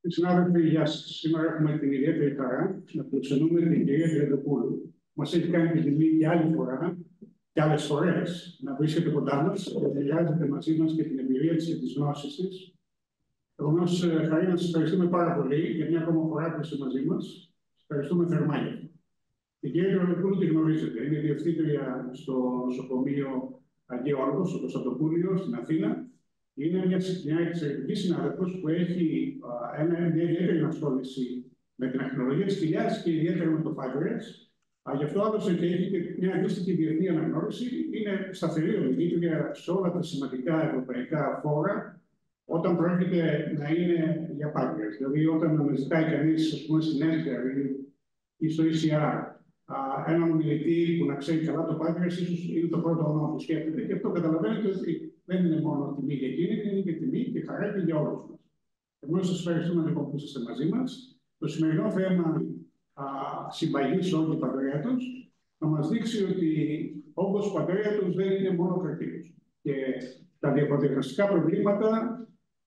Συνάδελφοι, γεια σας. Σήμερα έχουμε την ιδιαίτερη χαρά να φιλοξενούμε την κυρία Τριαντοπούλου. Μας έχει κάνει την τιμή και άλλη φορά και άλλες φορές να βρίσκεται κοντά μας και να μοιράζεται μαζί μας και την εμπειρία της και τις γνώσεις της. Επομένως, χαρά να σας ευχαριστούμε πάρα πολύ για μια ακόμα φορά που είστε μαζί μας. Σας ευχαριστούμε θερμά για αυτό. Την κυρία Τριαντοπούλου τη γνωρίζετε. Είναι διευθύντρια στο νοσοκομείο Αγίου Όρκος, στο Κωνσταντοπούλιο, στην Αθήνα. Είναι μια εξαιρετική συνάδελφος που έχει μια ιδιαίτερη ασχόληση με την ακτινολογία της κοιλιάς και ιδιαίτερα με το πάγκρεας. Γι' αυτό άλλωστε και έχει και μια αντίστοιχη διεθνή αναγνώριση. Είναι σταθερή οδηγήτρια σε όλα τα σημαντικά ευρωπαϊκά φόρα όταν πρόκειται να είναι για πάγκρεας. Δηλαδή, όταν αναζητάει κανείς, ας πούμε, στην EDGAR ή στο ECR έναν μιλητή που να ξέρει καλά το πάγκρεας, ίσως είναι το πρώτο όνομα που σκέφτεται. Και αυτό καταλαβαίνετε ότι δεν είναι μόνο τιμή για εκείνη, είναι και τιμή και χαρά και για όλους μας. Επομένως, σας ευχαριστούμε λοιπόν που είσαστε μαζί μας. Το σημερινό θέμα συμπαγής όγκου παγκρέατος θα μας δείξει ότι ο όγκος παγκρέατος δεν είναι μόνο καρκίνος. Και τα διαπροδιαγνωστικά προβλήματα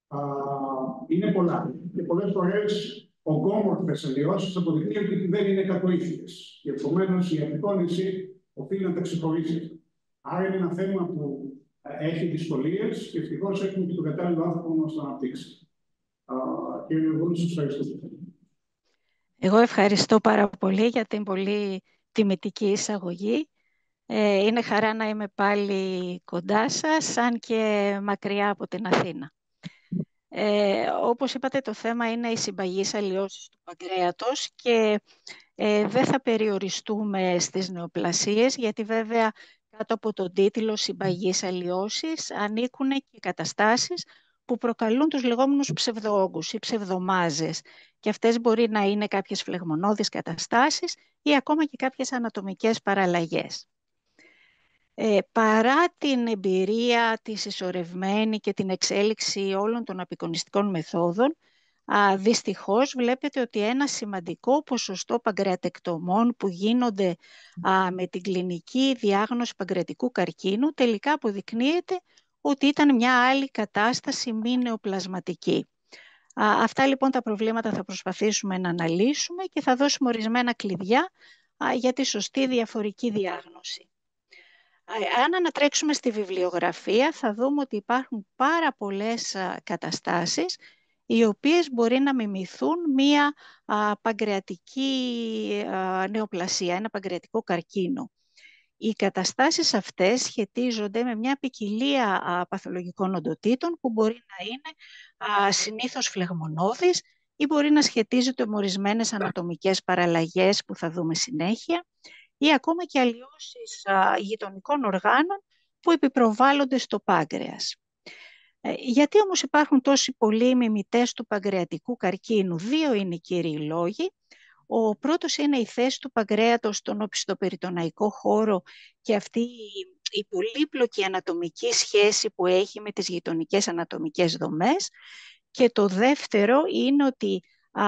είναι πολλά. Και πολλές φορές ογκόμορφες αλλοιώσεις αποδεικνύουν ότι δεν είναι κακοήθειες. Και επομένως η απεικόνηση οφείλει να τα ξεχωρίσει. Άρα είναι ένα θέμα που έχει δυσκολίες και ευτυχώς έχουμε και τον κατάλληλο άνθρωπο να μας το αναπτύξει. Κύριε Λεβούλη, σας ευχαριστώ. Εγώ ευχαριστώ πάρα πολύ για την πολύ τιμητική εισαγωγή. Είναι χαρά να είμαι πάλι κοντά σας, αν και μακριά από την Αθήνα. Όπως είπατε, το θέμα είναι οι συμπαγείς αλλοιώσεις του παγκρέατος και δεν θα περιοριστούμε στις νεοπλασίες, γιατί βέβαια κάτω από τον τίτλο συμπαγείς αλλοιώσεις ανήκουν και καταστάσεις που προκαλούν τους λεγόμενους ψευδόγκους ή ψευδομάζες. Και αυτές μπορεί να είναι κάποιες φλεγμονώδεις καταστάσεις ή ακόμα και κάποιες ανατομικές παραλλαγές. Παρά την εμπειρία της ισορρευμένη και την εξέλιξη όλων των απεικονιστικών μεθόδων, δυστυχώς βλέπετε ότι ένα σημαντικό ποσοστό παγκρεατεκτομών που γίνονται με την κλινική διάγνωση παγκρεατικού καρκίνου τελικά αποδεικνύεται ότι ήταν μια άλλη κατάσταση μη νεοπλασματική. Αυτά λοιπόν τα προβλήματα θα προσπαθήσουμε να αναλύσουμε και θα δώσουμε ορισμένα κλειδιά για τη σωστή διαφορική διάγνωση. Αν ανατρέξουμε στη βιβλιογραφία θα δούμε ότι υπάρχουν πάρα πολλές καταστάσεις οι οποίες μπορεί να μιμηθούν μία παγκρεατική νεοπλασία, ένα παγκρεατικό καρκίνο. Οι καταστάσεις αυτές σχετίζονται με μια ποικιλία παθολογικών οντοτήτων που μπορεί να είναι συνήθως φλεγμονώδεις ή μπορεί να σχετίζονται με ορισμένες ανατομικές παραλλαγές που θα δούμε συνέχεια ή ακόμα και αλλοιώσεις γειτονικών οργάνων που επιπροβάλλονται στο πάγκρεας. Γιατί όμως υπάρχουν τόσοι πολλοί μιμητές του παγκρεατικού καρκίνου? Δύο είναι οι κύριοι λόγοι. Ο πρώτος είναι η θέση του παγκρέατος στον οπισθοπεριτοναϊκό χώρο και αυτή η πολύπλοκη ανατομική σχέση που έχει με τις γειτονικές ανατομικές δομές. Και το δεύτερο είναι ότι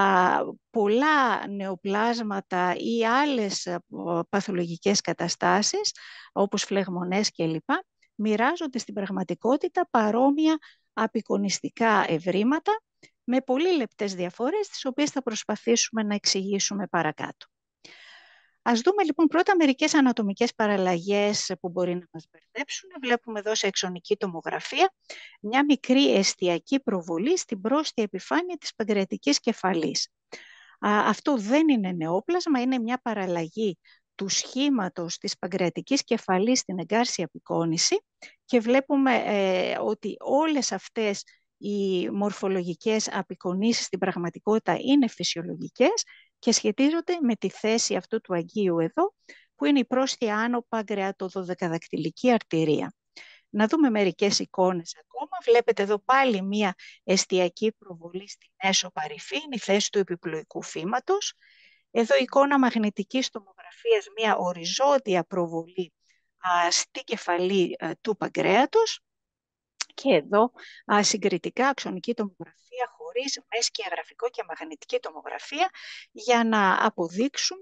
πολλά νεοπλάσματα ή άλλες παθολογικές καταστάσεις, όπως φλεγμονές κλπ, μοιράζονται στην πραγματικότητα παρόμοια απεικονιστικά ευρήματα με πολύ λεπτές διαφορές, τις οποίες θα προσπαθήσουμε να εξηγήσουμε παρακάτω. Ας δούμε λοιπόν πρώτα μερικές ανατομικές παραλλαγές που μπορεί να μας μπερδέψουν. Βλέπουμε εδώ σε εξωνική τομογραφία μια μικρή εστιακή προβολή στην πρόστια επιφάνεια της παγκρεατικής κεφαλής. Αυτό δεν είναι νεόπλασμα, είναι μια παραλλαγή του σχήματος της παγκρεατικής κεφαλής στην εγκάρσια απεικόνηση και βλέπουμε ότι όλες αυτές οι μορφολογικές απεικονίσεις στην πραγματικότητα είναι φυσιολογικές και σχετίζονται με τη θέση αυτού του αγγείου εδώ, που είναι η πρόστια άνω παγκρεατοδωδεκαδακτυλική αρτηρία. Να δούμε μερικές εικόνες ακόμα. Βλέπετε εδώ πάλι μία εστιακή προβολή στην έσω παρυφή, είναι η θέση του επιπλοϊκού φύματος. Εδώ εικόνα μαγνητικής τομογραφίας, μία οριζόντια προβολή στη κεφαλή του παγκρέατος. Και εδώ συγκριτικά αξονική τομογραφία χωρίς μεσκιαγραφικό και μαγνητική τομογραφία για να αποδείξουμε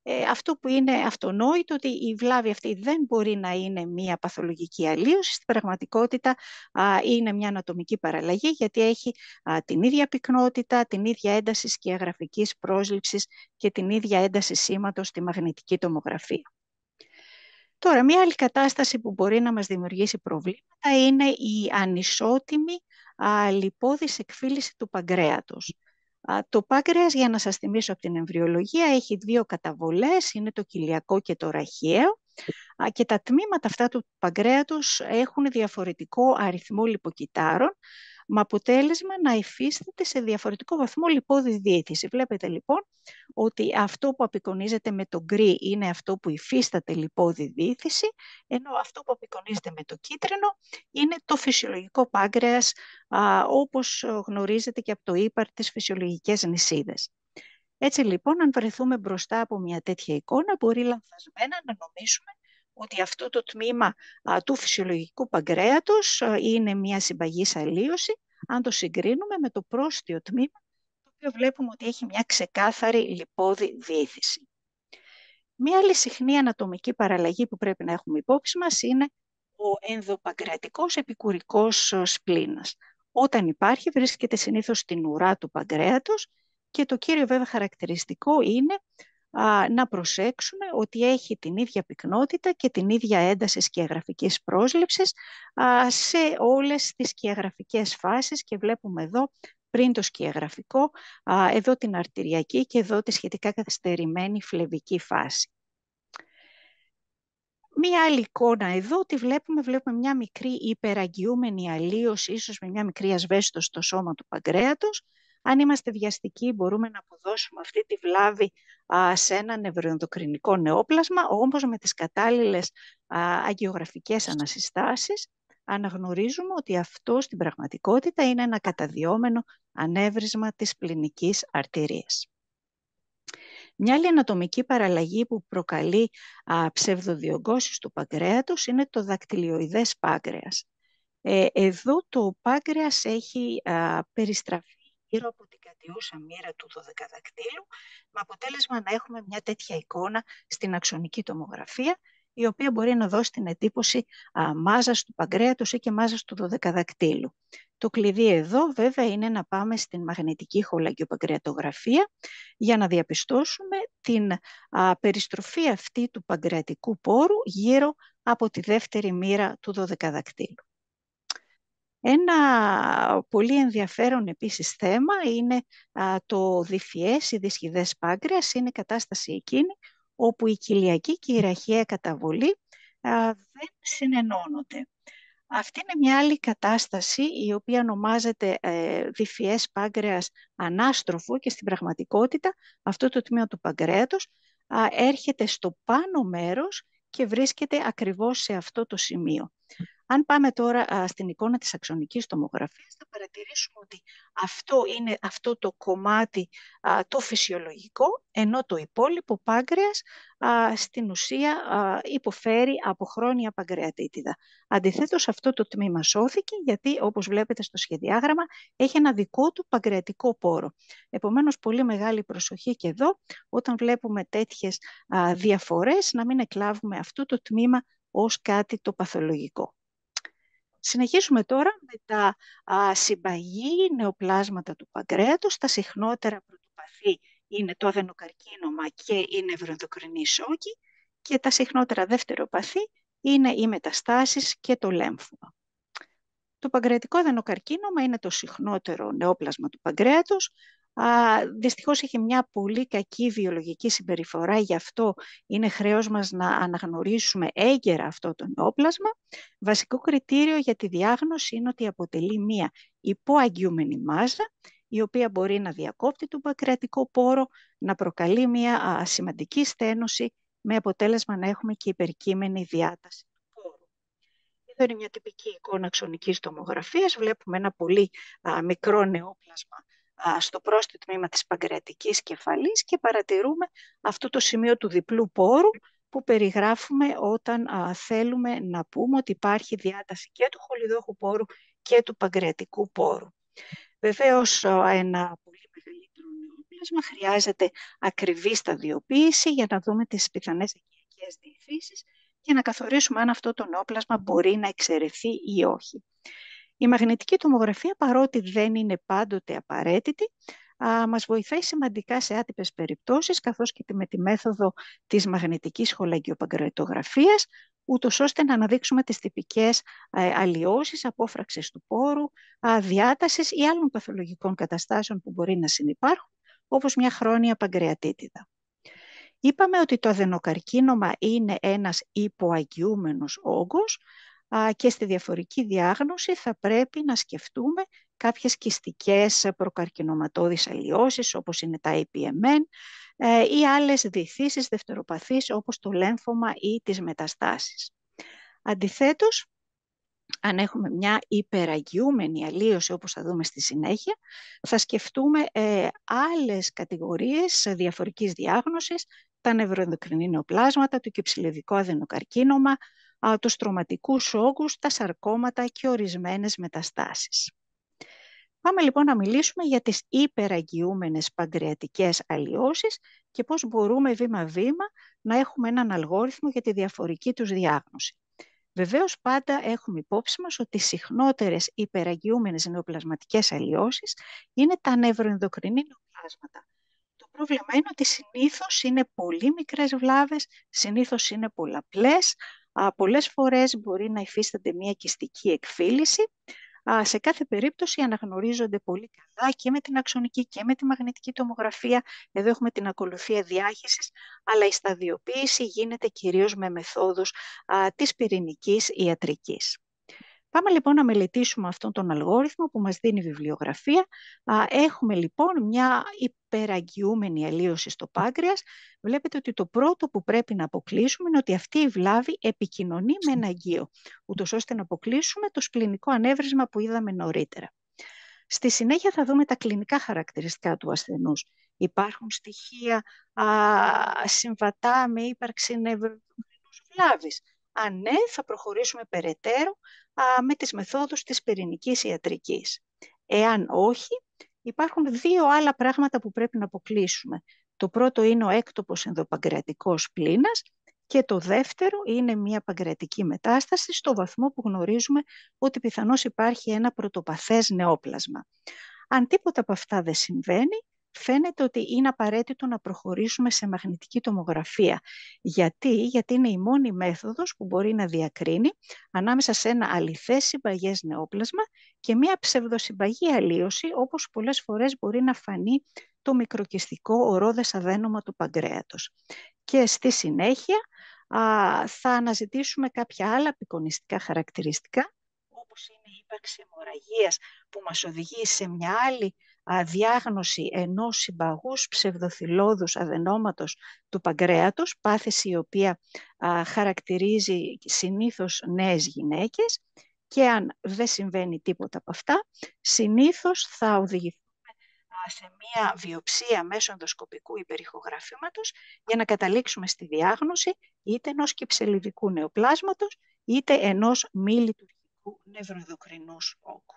Αυτό που είναι αυτονόητο ότι η βλάβη αυτή δεν μπορεί να είναι μια παθολογική αλλίωση. Στην πραγματικότητα είναι μια ανατομική παραλλαγή, γιατί έχει την ίδια πυκνότητα, την ίδια ένταση σκιαγραφικής πρόσληψης και την ίδια ένταση σήματος στη μαγνητική τομογραφία. Τώρα, μια άλλη κατάσταση που μπορεί να μας δημιουργήσει προβλήματα είναι η ανισότιμη λιπώδης εκφύλιση του παγκρέατος. Το πάγκρεας, για να σας θυμίσω από την εμβριολογία, έχει δύο καταβολές, είναι το κοιλιακό και το ραχιαίο, και τα τμήματα αυτά του παγκρέατος έχουν διαφορετικό αριθμό λιποκυτάρων, με αποτέλεσμα να υφίσταται σε διαφορετικό βαθμό λιπώδη διαίτηση. Βλέπετε λοιπόν ότι αυτό που απεικονίζεται με το γκρι είναι αυτό που υφίσταται λιπώδη διαίτηση, ενώ αυτό που απεικονίζεται με το κίτρινο είναι το φυσιολογικό πάγκρεας, όπως γνωρίζετε και από το ύπαρ τις φυσιολογικές νησίδες. Έτσι λοιπόν, αν βρεθούμε μπροστά από μια τέτοια εικόνα, μπορεί λανθασμένα να νομίσουμε ότι αυτό το τμήμα του φυσιολογικού παγκρέατος είναι μια συμπαγής αλλίωση, αν το συγκρίνουμε με το πρόστιο τμήμα, το οποίο βλέπουμε ότι έχει μια ξεκάθαρη λιπώδη διαίτηση. Μια άλλη συχνή ανατομική παραλλαγή που πρέπει να έχουμε υπόψη μας είναι ο ενδοπαγκρεατικός επικουρικός σπλήνας. Όταν υπάρχει, βρίσκεται συνήθως στην ουρά του παγκρέατος και το κύριο βέβαια χαρακτηριστικό είναι να προσέξουμε ότι έχει την ίδια πυκνότητα και την ίδια ένταση σκιαγραφικής πρόσληψης σε όλες τις σκιαγραφικές φάσεις, και βλέπουμε εδώ πριν το σκιαγραφικό, εδώ την αρτηριακή και εδώ τη σχετικά καθυστερημένη φλεβική φάση. Μία άλλη εικόνα εδώ, τη βλέπουμε μια μικρή υπεραγγιούμενη αλλίωση, ίσως με μια μικρή ασβέστο στο σώμα του παγκρέατος. Αν είμαστε βιαστικοί, μπορούμε να αποδώσουμε αυτή τη βλάβη σε ένα νευροενδοκρινικό νεόπλασμα, όμως με τις κατάλληλες αγγιογραφικές ανασυστάσεις αναγνωρίζουμε ότι αυτό στην πραγματικότητα είναι ένα καταδυόμενο ανέβρισμα της πληνικής αρτηρίας. Μια άλλη ανατομική παραλλαγή που προκαλεί ψευδοδιογκώσεις του παγκρέατος είναι το δακτυλιοειδές πάγκρεας. Εδώ το πάγκρεας έχει περιστραφεί γύρω από την κατιούσα μοίρα του δωδεκαδακτύλου, με αποτέλεσμα να έχουμε μια τέτοια εικόνα στην αξονική τομογραφία, η οποία μπορεί να δώσει την εντύπωση μάζας του παγκρέατος ή και μάζας του δωδεκαδακτύλου. Το κλειδί εδώ βέβαια είναι να πάμε στην μαγνητική χολαγκιοπαγκρεατογραφία για να διαπιστώσουμε την περιστροφή αυτή του παγκρεατικού πόρου γύρω από τη δεύτερη μοίρα του δωδεκαδακτύλου. Ένα πολύ ενδιαφέρον επίσης θέμα είναι το διφιές ή δυσχηδές πάγκρεας. Είναι η κατάσταση εκείνη όπου η κοιλιακή και η ραχιαία καταβολή δεν συνενώνονται. Αυτή είναι μια άλλη κατάσταση η οποία ονομάζεται διφιές πάγκρεας ανάστροφο, και στην πραγματικότητα αυτό το τμήμα του παγκρέατος έρχεται στο πάνω μέρος και βρίσκεται ακριβώς σε αυτό το σημείο. Αν πάμε τώρα στην εικόνα της αξονικής τομογραφίας, θα παρατηρήσουμε ότι αυτό είναι αυτό το κομμάτι το φυσιολογικό, ενώ το υπόλοιπο πάγκρεας στην ουσία υποφέρει από χρόνια παγκρεατίτιδα. Αντιθέτως, αυτό το τμήμα σώθηκε γιατί, όπως βλέπετε στο σχεδιάγραμμα, έχει ένα δικό του παγκρεατικό πόρο. Επομένως, πολύ μεγάλη προσοχή και εδώ, όταν βλέπουμε τέτοιες διαφορές, να μην εκλάβουμε αυτό το τμήμα ως κάτι το παθολογικό. Συνεχίσουμε τώρα με τα συμπαγή νεοπλάσματα του παγκρέατος. Τα συχνότερα πρωτοπαθή είναι το αδενοκαρκίνωμα και η νευροενδοκρινή σόκη, και τα συχνότερα δευτεροπαθή είναι οι μεταστάσεις και το λέμφωμα. Το παγκρεατικό αδενοκαρκίνωμα είναι το συχνότερο νεόπλασμα του παγκρέατος. Δυστυχώς έχει μια πολύ κακή βιολογική συμπεριφορά, γι' αυτό είναι χρέος μας να αναγνωρίσουμε έγκαιρα αυτό το νεόπλασμα. Βασικό κριτήριο για τη διάγνωση είναι ότι αποτελεί μια υποαγγιούμενη μάζα, η οποία μπορεί να διακόπτει τον παγκρεατικό πόρο, να προκαλεί μια σημαντική στένωση, με αποτέλεσμα να έχουμε και υπερκείμενη διάταση του πόρου. Εδώ είναι μια τυπική εικόνα αξονικής τομογραφίας. Βλέπουμε ένα πολύ μικρό νεόπλασμα στο πρόστιο τμήμα της παγκρεατικής κεφαλής και παρατηρούμε αυτό το σημείο του διπλού πόρου που περιγράφουμε όταν θέλουμε να πούμε ότι υπάρχει διάταση και του χολιδόχου πόρου και του παγκρεατικού πόρου. Βεβαίως, ένα πολύ μεγαλύτερο νεόπλασμα νεόπλασμα, χρειάζεται ακριβή σταδιοποίηση για να δούμε τις πιθανές οικιακές διηθήσεις και να καθορίσουμε αν αυτό το νεόπλασμα μπορεί να εξαιρεθεί ή όχι. Η μαγνητική τομογραφία, παρότι δεν είναι πάντοτε απαραίτητη, μας βοηθάει σημαντικά σε άτυπες περιπτώσεις, καθώς και με τη μέθοδο της μαγνητικής χολαγγιοπαγκρετογραφίας, ούτως ώστε να αναδείξουμε τις τυπικές αλλοιώσεις, απόφραξης του πόρου, διάτασης ή άλλων παθολογικών καταστάσεων που μπορεί να συνυπάρχουν, όπως μια χρόνια παγκρεατίτιδα. Είπαμε ότι το αδενοκαρκίνωμα είναι ένας υποαγγιούμενος όγκος και στη διαφορική διάγνωση θα πρέπει να σκεφτούμε κάποιες κυστικές προκαρκινωματώδεις αλλοιώσεις, όπως είναι τα APMN, ή άλλες διηθήσεις δευτεροπαθείς, όπως το λέμφωμα ή τις μεταστάσεις. Αντιθέτως, αν έχουμε μια υπεραγγιούμενη αλλίωση, όπως θα δούμε στη συνέχεια, θα σκεφτούμε άλλες κατηγορίες διαφορικής διάγνωσης, τα νευροενδοκρινή νεοπλάσματα, το κυψιλιδικό αδενοκαρκίνωμα, τους στρωματικούς όγκους, τα σαρκώματα και ορισμένες μεταστάσεις. Πάμε λοιπόν να μιλήσουμε για τις υπεραγγιούμενες παγκρεατικές αλλοιώσεις και πώς μπορούμε βήμα-βήμα να έχουμε έναν αλγόριθμο για τη διαφορική τους διάγνωση. Βεβαίως πάντα έχουμε υπόψη μας ότι οι συχνότερες υπεραγγιούμενες νεοπλασματικές αλλοιώσεις είναι τα νευροενδοκρινή νεοπλάσματα. Το πρόβλημα είναι ότι συνήθως είναι πολύ μικρές βλάβες, συνήθως είναι πολλαπλές, πολλές φορές μπορεί να υφίστανται μια κυστική εκφύλιση. Σε κάθε περίπτωση αναγνωρίζονται πολύ καλά και με την αξονική και με τη μαγνητική τομογραφία. Εδώ έχουμε την ακολουθία διάχυσης, αλλά η σταδιοποίηση γίνεται κυρίως με μεθόδους της πυρηνικής ιατρικής. Πάμε λοιπόν να μελετήσουμε αυτόν τον αλγόριθμο που μας δίνει η βιβλιογραφία. Έχουμε λοιπόν μια υπεραγγιούμενη αλλίωση στο πάγκρεας. Βλέπετε ότι το πρώτο που πρέπει να αποκλείσουμε είναι ότι αυτή η βλάβη επικοινωνεί με ένα αγκείο, ούτως ώστε να αποκλείσουμε το σπληνικό ανέβρισμα που είδαμε νωρίτερα. Στη συνέχεια θα δούμε τα κλινικά χαρακτηριστικά του ασθενούς. Υπάρχουν στοιχεία συμβατά με ύπαρξη νευροενδοκρινούς βλάβης. Αν ναι, θα προχωρήσουμε περαιτέρω με τις μεθόδους της πυρηνικής ιατρικής. Εάν όχι, υπάρχουν δύο άλλα πράγματα που πρέπει να αποκλείσουμε. Το πρώτο είναι ο έκτοπος ενδοπαγκρεατικός πλήνας και το δεύτερο είναι μια παγκρεατική μετάσταση στο βαθμό που γνωρίζουμε ότι πιθανώς υπάρχει ένα πρωτοπαθές νεόπλασμα. Αν τίποτα από αυτά δεν συμβαίνει, φαίνεται ότι είναι απαραίτητο να προχωρήσουμε σε μαγνητική τομογραφία. Γιατί είναι η μόνη μέθοδος που μπορεί να διακρίνει ανάμεσα σε ένα αληθές συμπαγές νεόπλασμα και μια ψευδοσυμπαγή αλλίωση, όπως πολλές φορές μπορεί να φανεί το μικροκυστικό ορώδες αδένωμα του παγκρέατος. Και στη συνέχεια θα αναζητήσουμε κάποια άλλα απεικονιστικά χαρακτηριστικά, όπως είναι η ύπαρξη αιμορραγίας που μας οδηγεί σε μια άλλη διάγνωση ενός συμπαγούς ψευδοθυλώδους αδενώματος του παγκρέατος, πάθηση η οποία χαρακτηρίζει συνήθως νέες γυναίκες, και αν δεν συμβαίνει τίποτα από αυτά, συνήθως θα οδηγηθούμε σε μια βιοψία μέσω ενδοσκοπικού υπερηχογραφήματος για να καταλήξουμε στη διάγνωση είτε ενός κυψελιδικού νεοπλάσματος είτε ενός μη λειτουργικού νευροενδοκρινούς όγκου.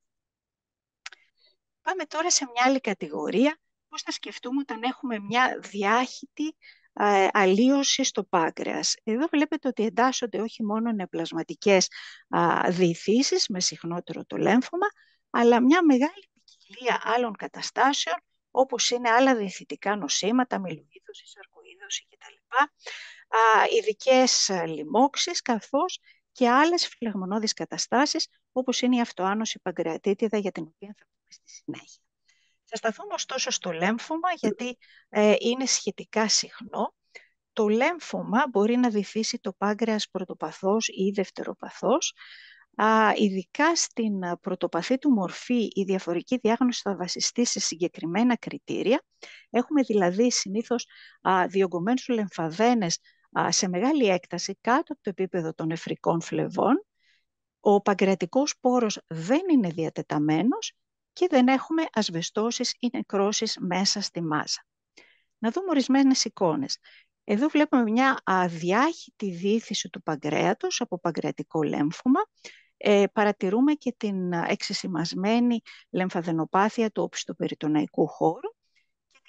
Πάμε τώρα σε μια άλλη κατηγορία, πώς θα σκεφτούμε όταν έχουμε μια διάχυτη αλλίωση στο πάγκρεας. Εδώ βλέπετε ότι εντάσσονται όχι μόνο νεοπλασματικές διηθήσεις με συχνότερο το λέμφωμα, αλλά μια μεγάλη ποικιλία άλλων καταστάσεων, όπως είναι άλλα διηθητικά νοσήματα, μυλοίδωση, σαρκοίδωση κτλ. Ειδικές λοιμώξεις, καθώς και άλλες φλεγμονώδεις καταστάσεις, όπως είναι η αυτοάνωση παγκρεατίτιδα, για την οποία θα πούμε στη συνέχεια. Θα σταθούμε ωστόσο στο λέμφωμα, γιατί είναι σχετικά συχνό. Το λέμφωμα μπορεί να διηθήσει το πάγκρεας πρωτοπαθώς ή δευτεροπαθώς. Ειδικά στην πρωτοπαθή του μορφή, η διαφορική διάγνωση θα βασιστεί σε συγκεκριμένα κριτήρια. Έχουμε δηλαδή συνήθως διωγγωμένους λεμφαδένες σε μεγάλη έκταση κάτω από το επίπεδο των νεφρικών φλεβών. Ο παγκρεατικός πόρος δεν είναι διατεταμένος και δεν έχουμε ασβεστώσεις ή νεκρώσεις μέσα στη μάζα. Να δούμε ορισμένες εικόνες. Εδώ βλέπουμε μια αδιάχυτη διήθηση του παγκρέατος από παγκρεατικό λέμφωμα. Παρατηρούμε και την εξεσημασμένη λεμφαδενοπάθεια του οπισθοπεριτοναϊκού χώρου. Και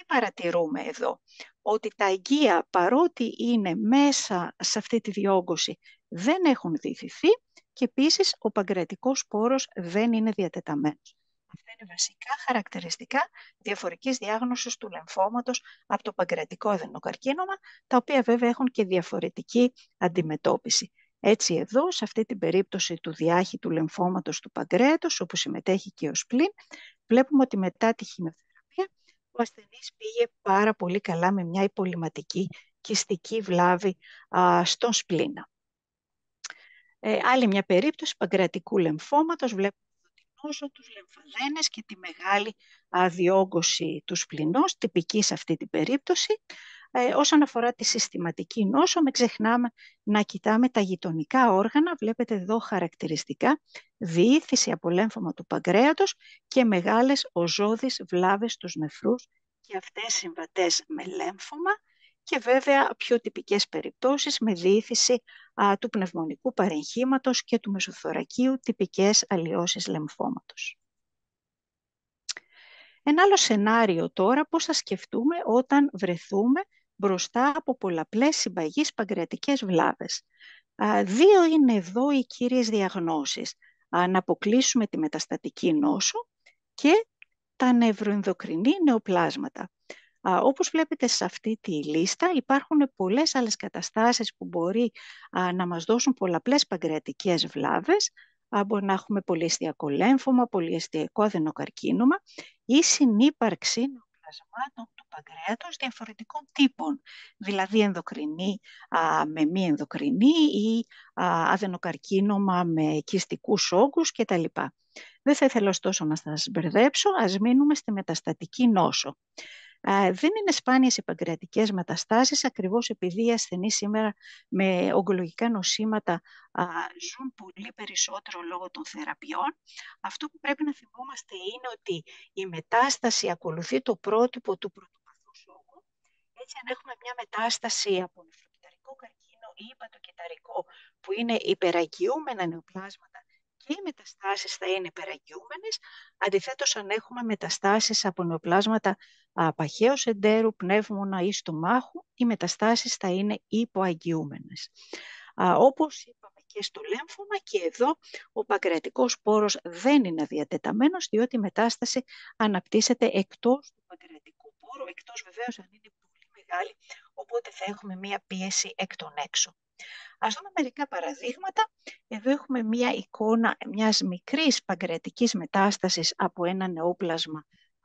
Τι παρατηρούμε εδώ? Ότι τα αιγεία, παρότι είναι μέσα σε αυτή τη διόγκωση, δεν έχουν διηθηθεί και επίσης ο παγκρεατικός πόρος δεν είναι διατεταμένος. Αυτά είναι βασικά χαρακτηριστικά διαφορικής διάγνωσης του λεμφώματος από το παγκρεατικό αδενοκαρκίνωμα, τα οποία βέβαια έχουν και διαφορετική αντιμετώπιση. Έτσι εδώ, σε αυτή την περίπτωση του διάχυτου λεμφώματος του παγκρέατος, όπου συμμετέχει και ο σπλήν, βλέπουμε ότι μετά τη χημειοθεραπεία ο ασθενής πήγε πάρα πολύ καλά με μια υπολοιματική κιστική βλάβη στον σπλήνα. Άλλη μια περίπτωση παγκρεατικού λεμφώματος, βλέπουμε την νόσο, τους λεμφαδένες και τη μεγάλη διόγκωση του σπληνός, τυπική σε αυτή την περίπτωση. Όσον αφορά τη συστηματική νόσο, μην ξεχνάμε να κοιτάμε τα γειτονικά όργανα. Βλέπετε εδώ χαρακτηριστικά διήθηση από λέμφωμα του παγκρέατος και μεγάλες οζώδεις βλάβες στους νεφρούς και αυτές συμβατές με λέμφωμα. Και βέβαια πιο τυπικές περιπτώσεις με διήθηση του πνευμονικού παρεγχήματος και του μεσοθωρακίου, τυπικές αλλοιώσεις λεμφώματος. Ένα άλλο σενάριο τώρα, πώς θα σκεφτούμε όταν βρεθούμε μπροστά από πολλαπλές συμπαγείς παγκρεατικές βλάβες. Δύο είναι εδώ οι κύριες διαγνώσεις. Να αποκλείσουμε τη μεταστατική νόσο και τα νευροενδοκρινή νεοπλάσματα. Όπως βλέπετε σε αυτή τη λίστα υπάρχουν πολλές άλλες καταστάσεις που μπορεί να μας δώσουν πολλαπλές παγκρεατικές βλάβες. Μπορεί να έχουμε πολυεστιακό λέμφωμα, πολυεστιακό αδενοκαρκίνωμα ή συνύπαρξη νεοπλασμάτων του παγκρέατος διαφορετικών τύπων, δηλαδή ενδοκρινή με μη ενδοκρινή ή αδενοκαρκίνωμα με κιστικούς όγκους κτλ. Δεν θα ήθελα ωστόσο να σας μπερδέψω, ας μείνουμε στη μεταστατική νόσο. Δεν είναι σπάνιες οι παγκρεατικές μεταστάσεις, ακριβώς επειδή οι ασθενείς σήμερα με ογκολογικά νοσήματα ζουν πολύ περισσότερο λόγω των θεραπείων. Αυτό που πρέπει να θυμόμαστε είναι ότι η μετάσταση ακολουθεί το πρότυπο του πρωτοπαθούς όγκου. Έτσι, αν έχουμε μια μετάσταση από νεφροκυταρικό καρκίνο ή υπατοκυταρικό που είναι υπεραγγιούμενα νεοπλάσματα, και οι μεταστάσεις θα είναι υπεραγγιούμενες. Αντιθέτως, αν έχουμε μεταστάσεις από νεοπλάσματα παχαίου εντέρου, πνεύμονα ή στομάχου, οι μεταστάσεις θα είναι υποαγγιούμενες. Όπως είπαμε και στο λέμφωμα, και εδώ ο παγκρεατικός πόρος δεν είναι διατεταμένος, διότι η μετάσταση αναπτύσσεται εκτός του παγκρεατικού πόρου, εκτός βεβαίως αν είναι πολύ μεγάλη, οπότε θα έχουμε μία πίεση εκ των έξω. Ας δούμε μερικά παραδείγματα. Εδώ έχουμε μία εικόνα μιας μικρής παγκρεατικής μετάστασης από ένα νεόπλασμα.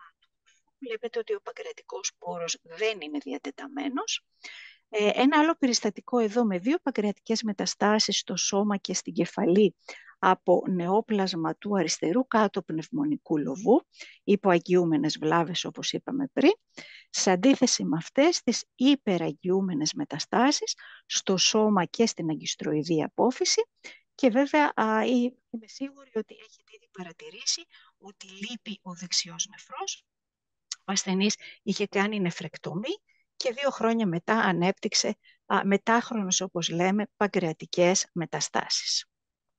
Βλέπετε ότι ο παγκρεατικός πόρος δεν είναι διατεταμένος. Ένα άλλο περιστατικό εδώ με δύο παγκρεατικές μεταστάσεις στο σώμα και στην κεφαλή από νεόπλασμα του αριστερού κάτω πνευμονικού λοβού, υποαγγιούμενες βλάβες όπως είπαμε πριν, σε αντίθεση με αυτές τις υπεραγγιούμενες μεταστάσεις στο σώμα και στην αγκιστροειδή απόφυση. Και βέβαια είμαι σίγουρη ότι έχετε ήδη παρατηρήσει ότι λείπει ο δεξιός νεφρός. Ο ασθενής είχε κάνει νεφρεκτομή και 2 χρόνια μετά ανέπτυξε μετάχρονες, όπως λέμε, παγκρεατικές μεταστάσεις.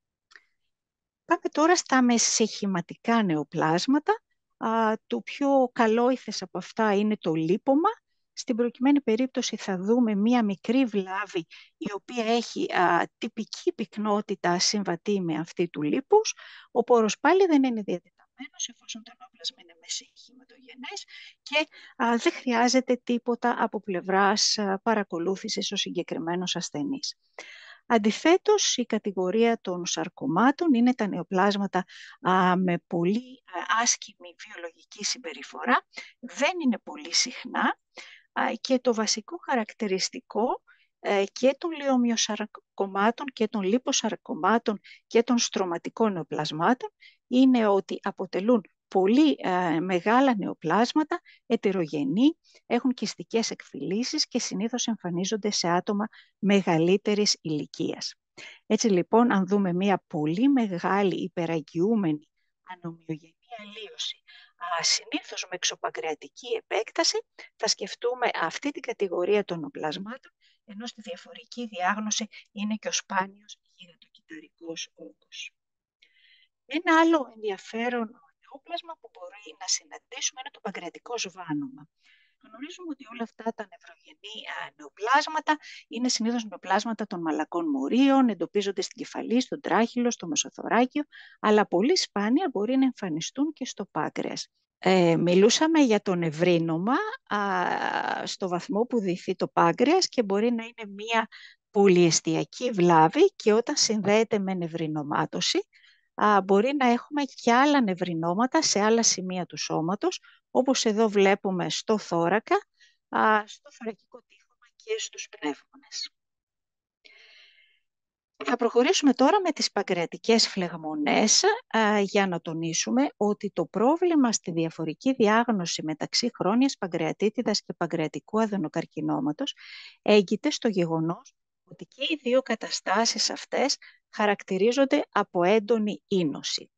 Πάμε τώρα στα μεσεχηματικά νεοπλάσματα. Το πιο καλόηθες από αυτά είναι το λίπομα. Στην προκειμένη περίπτωση θα δούμε μία μικρή βλάβη η οποία έχει τυπική πυκνότητα συμβατή με αυτή του λίπους. Ο πόρος πάλι δεν είναι διατεταμένος εφόσον το νεόπλασμα είναι μεσεχηματογενές και δεν χρειάζεται τίποτα από πλευράς παρακολούθησης ο συγκεκριμένος ασθενής. Αντιθέτως, η κατηγορία των σαρκωμάτων είναι τα νεοπλάσματα με πολύ άσκημη βιολογική συμπεριφορά. Δεν είναι πολύ συχνά και το βασικό χαρακτηριστικό και των λιομιοσαρκωμάτων και των λιποσαρκωμάτων και των στρωματικών νεοπλασμάτων είναι ότι αποτελούν πολύ μεγάλα νεοπλάσματα, ετερογενή, έχουν κιστικές εκφυλίσεις και συνήθως εμφανίζονται σε άτομα μεγαλύτερης ηλικίας. Έτσι λοιπόν, αν δούμε μια πολύ μεγάλη υπεραγγιούμενη ανομοιογενή αλλίωση, συνήθως με εξωπαγκρεατική επέκταση, θα σκεφτούμε αυτή την κατηγορία των νεοπλασμάτων, ενώ στη διαφορική διάγνωση είναι και ο σπάνιος γυρατοκυταρικός όγκος. Ένα άλλο ενδιαφέρον νεόπλασμα που μπορεί να συναντήσουμε είναι το παγκρεατικό σβάνομα. Γνωρίζουμε ότι όλα αυτά τα νευρογενή νεοπλάσματα είναι συνήθως νεοπλάσματα των μαλακών μορίων, εντοπίζονται στην κεφαλή, στον τράχυλο, στο μεσοθωράκιο, αλλά πολύ σπάνια μπορεί να εμφανιστούν και στο πάγκρεας. Μιλούσαμε για το νευρίνομα στο βαθμό που διηθεί το πάγκρεας και μπορεί να είναι μία πολυεστιακή βλάβη και όταν συνδέεται με νευρινομάτωση μπορεί να έχουμε και άλλα νευρινόματα σε άλλα σημεία του σώματος, όπως εδώ βλέπουμε στο θώρακα, στο θωρακικό τείχομα και στους πνεύμονες. Θα προχωρήσουμε τώρα με τις παγκρεατικές φλεγμονές για να τονίσουμε ότι το πρόβλημα στη διαφορική διάγνωση μεταξύ χρόνιας παγκρεατίτιδας και παγκρεατικού αδενοκαρκινώματος έγκυται στο γεγονός ότι και οι δύο καταστάσεις αυτές χαρακτηρίζονται από έντονη ίνωση.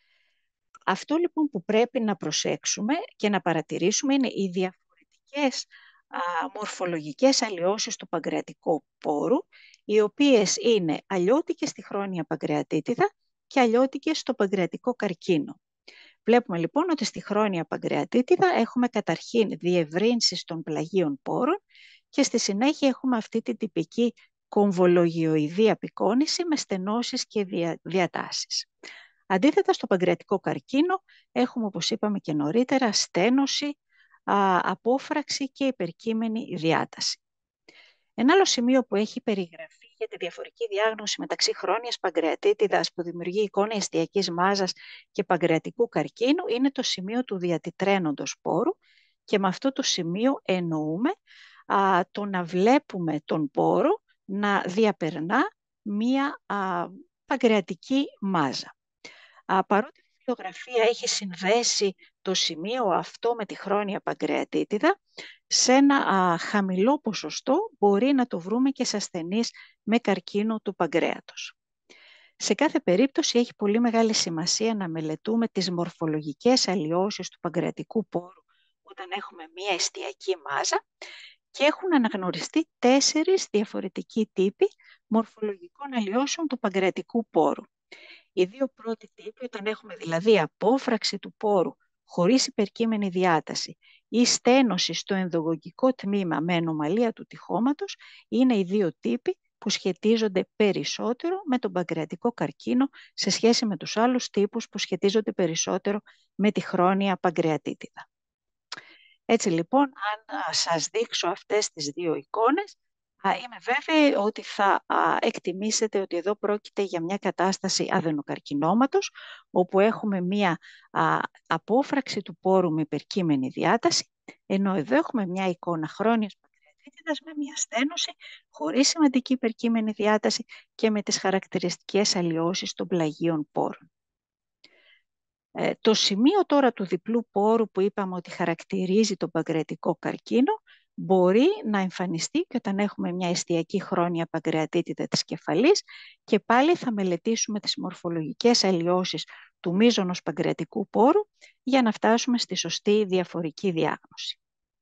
Αυτό λοιπόν που πρέπει να προσέξουμε και να παρατηρήσουμε είναι οι διαφορετικές μορφολογικές αλλοιώσεις του παγκρεατικού πόρου, οι οποίες είναι αλλιώτικες στη χρόνια παγκρεατίτιδα και αλλιώτικες στο παγκρεατικό καρκίνο. Βλέπουμε λοιπόν ότι στη χρόνια παγκρεατίτιδα έχουμε καταρχήν διευρύνσεις των πλαγίων πόρων και στη συνέχεια έχουμε αυτή την τυπική κομβολογιοειδή απεικόνηση με στενώσεις και διατάσεις. Αντίθετα στο παγκρεατικό καρκίνο έχουμε, όπως είπαμε και νωρίτερα, στένωση, απόφραξη και υπερκείμενη διάταση. Ένα άλλο σημείο που έχει περιγραφεί για τη διαφορική διάγνωση μεταξύ χρόνιας παγκρεατίτιδας που δημιουργεί εικόνα εστιακής μάζας και παγκρεατικού καρκίνου είναι το σημείο του διατητραίνοντος πόρου και με αυτό το σημείο εννοούμε το να βλέπουμε τον πόρο να διαπερνά μία παγκρεατική μάζα. Παρότι η φωτογραφία έχει συνδέσει το σημείο αυτό με τη χρόνια παγκρεατίτιδα, σε ένα χαμηλό ποσοστό μπορεί να το βρούμε και σε ασθενείς με καρκίνο του παγκρέατος. Σε κάθε περίπτωση έχει πολύ μεγάλη σημασία να μελετούμε τις μορφολογικές αλλοιώσεις του παγκρεατικού πόρου όταν έχουμε μία εστιακή μάζα και έχουν αναγνωριστεί 4 διαφορετικοί τύποι μορφολογικών αλλοιώσεων του παγκρεατικού πόρου. Οι δύο πρώτοι τύποι, όταν έχουμε δηλαδή απόφραξη του πόρου χωρίς υπερκείμενη διάταση ή στένωση στο ενδογωγικό τμήμα με ανομαλία του τυχώματος, είναι οι δύο τύποι που σχετίζονται περισσότερο με τον παγκρεατικό καρκίνο σε σχέση με τους άλλους τύπους που σχετίζονται περισσότερο με τη χρόνια παγκρεατίτιδα. Έτσι λοιπόν, αν σας δείξω αυτές τις δύο εικόνες, είμαι βέβαιη ότι θα εκτιμήσετε ότι εδώ πρόκειται για μια κατάσταση αδενοκαρκινώματος, όπου έχουμε μια απόφραξη του πόρου με υπερκείμενη διάταση, ενώ εδώ έχουμε μια εικόνα χρόνιας παγκρεατίτιδας με μια στένωση χωρίς σημαντική υπερκείμενη διάταση και με τις χαρακτηριστικές αλλοιώσεις των πλαγίων πόρων. Το σημείο τώρα του διπλού πόρου που είπαμε ότι χαρακτηρίζει τον παγκρεατικό καρκίνο μπορεί να εμφανιστεί και όταν έχουμε μια εστιακή χρόνια παγκρεατίτιδα της κεφαλής και πάλι θα μελετήσουμε τις μορφολογικές αλλοιώσεις του μείζωνος παγκρεατικού πόρου για να φτάσουμε στη σωστή διαφορική διάγνωση.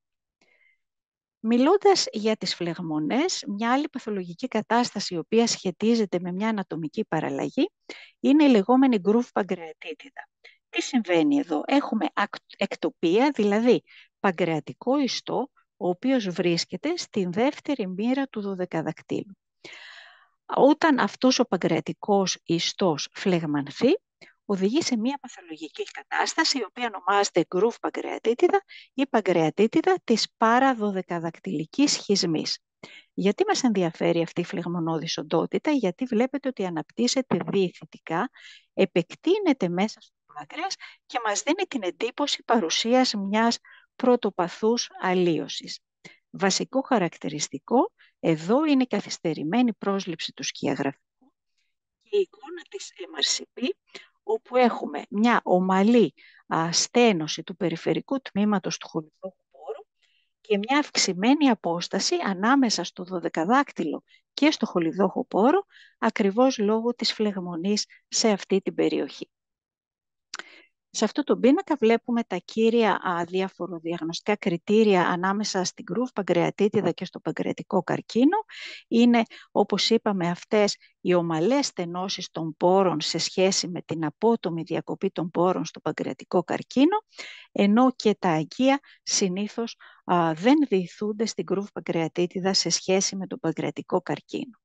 Μιλώντας για τις φλεγμονές, μια άλλη παθολογική κατάσταση η οποία σχετίζεται με μια ανατομική παραλλαγή είναι η λεγόμενη γκρουβ παγκρεατίτιδα. Τι συμβαίνει εδώ? Έχουμε εκτοπία, δηλαδή παγκρεατικό ιστό, ο οποίος βρίσκεται στην δεύτερη μοίρα του δωδεκαδακτύλου. Όταν αυτός ο παγκρεατικός ιστός φλεγμανθεί, οδηγεί σε μια παθολογική κατάσταση, η οποία ονομάζεται γκρουβ παγκρεατίτιδα ή παγκρεατίτιδα της παραδωδεκαδακτυλικής σχισμής. Γιατί μας ενδιαφέρει αυτή η φλεγμονώδης οντότητα? Γιατί βλέπετε ότι αναπτύσσεται διηχητικά, επεκτείνεται μέσα στο πάγκρεας και μας δίνει την εντύπωση παρουσίας μιας πρωτοπαθούς αλλίωσης. Βασικό χαρακτηριστικό εδώ είναι η καθυστερημένη πρόσληψη του σκιαγραφικού και η εικόνα της MRCP, όπου έχουμε μια ομαλή στένωση του περιφερικού τμήματος του χολιδόχου πόρου και μια αυξημένη απόσταση ανάμεσα στο δωδεκαδάκτυλο και στο χολιδόχο πόρο, ακριβώς λόγω της φλεγμονής σε αυτή την περιοχή. Σε αυτό το πίνακα βλέπουμε τα κύρια διαφοροδιαγνωστικά κριτήρια ανάμεσα στην γκρουβ παγκρεατίτιδα και στο παγκρεατικό καρκίνο. Είναι, όπως είπαμε, αυτές οι ομαλές στενώσεις των πόρων σε σχέση με την απότομη διακοπή των πόρων στο παγκρεατικό καρκίνο, ενώ και τα αγκία συνήθως δεν διηθούνται στην γκρουβ παγκρεατίτιδα σε σχέση με τον παγκρεατικό καρκίνο.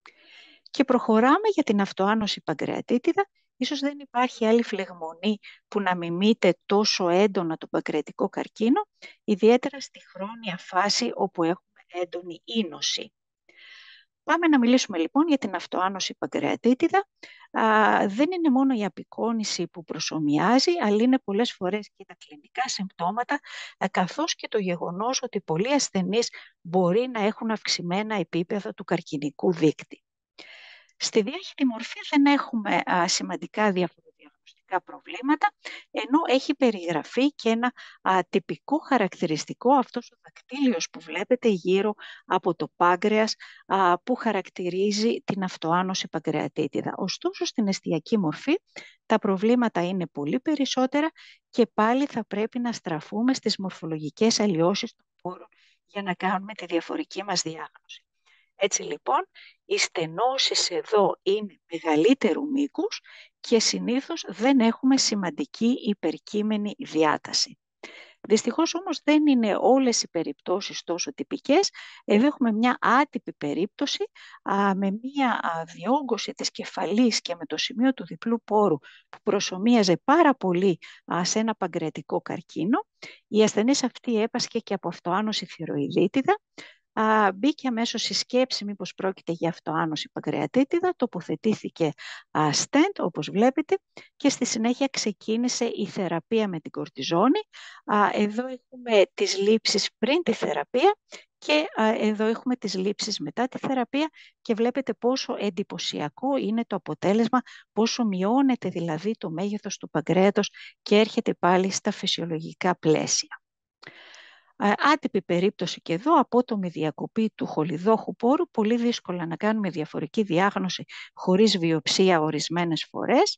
Και προχωράμε για την αυτοάνωση παγκρεατίτιδα. Ίσως δεν υπάρχει άλλη φλεγμονή που να μιμείται τόσο έντονα τον παγκρεατικό καρκίνο, ιδιαίτερα στη χρόνια φάση όπου έχουμε έντονη ίνωση. Πάμε να μιλήσουμε λοιπόν για την αυτοάνωση παγκρεατίτιδα. Δεν είναι μόνο η απεικόνηση που προσομοιάζει, αλλά είναι πολλές φορές και τα κλινικά συμπτώματα, καθώς και το γεγονός ότι πολλοί ασθενείς μπορεί να έχουν αυξημένα επίπεδα του καρκινικού δείκτη. Στη διάχυτη μορφή δεν έχουμε σημαντικά διαφοροδιαγνωστικά προβλήματα, ενώ έχει περιγραφεί και ένα τυπικό χαρακτηριστικό, αυτός ο δακτύλιος που βλέπετε γύρω από το πάγκρεας, που χαρακτηρίζει την αυτοάνωση παγκρεατίτιδα. Ωστόσο, στην εστιακή μορφή τα προβλήματα είναι πολύ περισσότερα και πάλι θα πρέπει να στραφούμε στις μορφολογικές αλλοιώσεις των πόρων για να κάνουμε τη διαφορική μας διάγνωση. Έτσι λοιπόν, οι στενώσεις εδώ είναι μεγαλύτερου μήκους και συνήθως δεν έχουμε σημαντική υπερκείμενη διάταση. Δυστυχώς όμως δεν είναι όλες οι περιπτώσεις τόσο τυπικές. Εδώ έχουμε μια άτυπη περίπτωση με μια διόγκωση της κεφαλής και με το σημείο του διπλού πόρου που προσομοίαζε πάρα πολύ σε ένα παγκρεατικό καρκίνο. Η ασθενής αυτή έπασχε και από αυτοάνωση θηροειδίτιδα. Μπήκε αμέσως στη σκέψη μήπως πρόκειται για αυτοάνωση παγκρεατίτιδα, τοποθετήθηκε stent όπως βλέπετε και στη συνέχεια ξεκίνησε η θεραπεία με την κορτιζόνη. Εδώ έχουμε τις λήψεις πριν τη θεραπεία και εδώ έχουμε τις λήψεις μετά τη θεραπεία και βλέπετε πόσο εντυπωσιακό είναι το αποτέλεσμα, πόσο μειώνεται δηλαδή το μέγεθος του παγκρέατος και έρχεται πάλι στα φυσιολογικά πλαίσια. Άτυπη περίπτωση και εδώ, απότομη διακοπή του χολιδόχου πόρου, πολύ δύσκολα να κάνουμε διαφορική διάγνωση χωρίς βιοψία ορισμένες φορές.